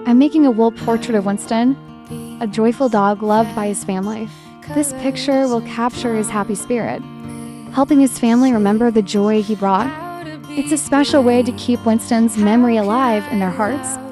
I'm making a wool portrait of Winston, a joyful dog loved by his family. This picture will capture his happy spirit, helping his family remember the joy he brought. It's a special way to keep Winston's memory alive in their hearts.